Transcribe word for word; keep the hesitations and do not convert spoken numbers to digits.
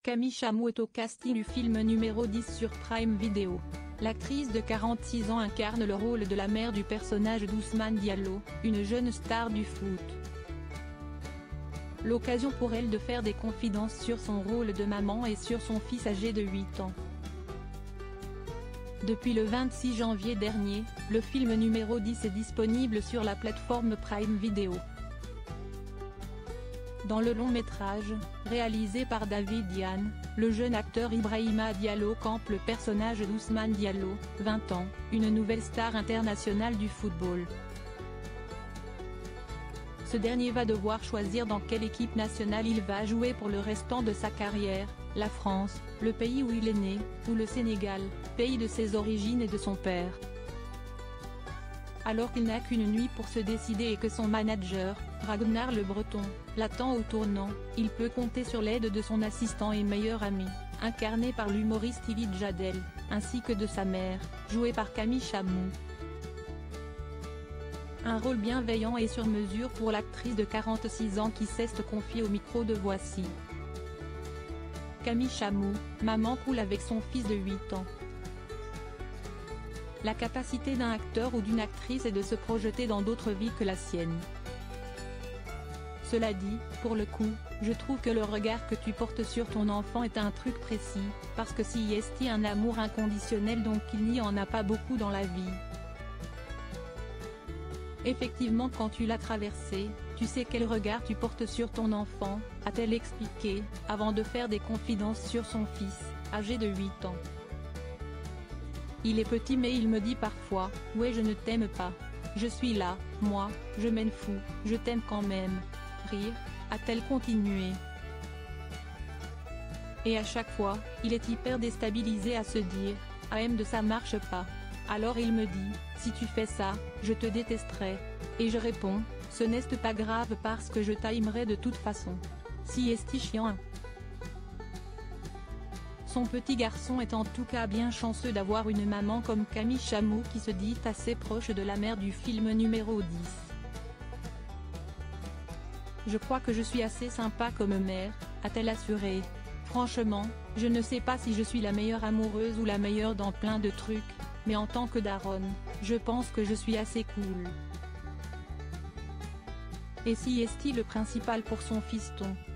Camille Chamou est au casting du film numéro dix sur Prime Video. L'actrice de quarante-six ans incarne le rôle de la mère du personnage d'Ousmane Diallo, une jeune star du foot. L'occasion pour elle de faire des confidences sur son rôle de maman et sur son fils âgé de huit ans. Depuis le vingt-six janvier dernier, le film numéro dix est disponible sur la plateforme Prime Video. Dans le long métrage, réalisé par David Diane, le jeune acteur Ibrahima Diallo campe le personnage d'Ousmane Diallo, vingt ans, une nouvelle star internationale du football. Ce dernier va devoir choisir dans quelle équipe nationale il va jouer pour le restant de sa carrière, la France, le pays où il est né, ou le Sénégal, pays de ses origines et de son père. Alors qu'il n'a qu'une nuit pour se décider et que son manager, Ragnar Le Breton, l'attend au tournant, il peut compter sur l'aide de son assistant et meilleur ami, incarné par l'humoriste Yvie Jadel, ainsi que de sa mère, jouée par Camille Chamou. Un rôle bienveillant et sur mesure pour l'actrice de quarante-six ans qui sait se confier au micro de Voici. Camille Chamou, maman cool avec son fils de huit ans. La capacité d'un acteur ou d'une actrice est de se projeter dans d'autres vies que la sienne. Cela dit, pour le coup, je trouve que le regard que tu portes sur ton enfant est un truc précis, parce que si est un amour inconditionnel donc il n'y en a pas beaucoup dans la vie. Effectivement quand tu l'as traversé, tu sais quel regard tu portes sur ton enfant, a-t-elle expliqué, avant de faire des confidences sur son fils, âgé de huit ans. Il est petit mais il me dit parfois, ouais je ne t'aime pas. Je suis là, moi, je m'en fous, je t'aime quand même. Rire, a-t-elle continué. Et à chaque fois, il est hyper déstabilisé à se dire, ah M de ça marche pas. Alors il me dit, si tu fais ça, je te détesterai. Et je réponds, ce n'est pas grave parce que je t'aimerai de toute façon. Si est chiant. Son petit garçon est en tout cas bien chanceux d'avoir une maman comme Camille Chamou qui se dit assez proche de la mère du film numéro dix. Je crois que je suis assez sympa comme mère, a-t-elle assuré. Franchement, je ne sais pas si je suis la meilleure amoureuse ou la meilleure dans plein de trucs, mais en tant que daronne, je pense que je suis assez cool. Et si est-il le principal pour son fiston?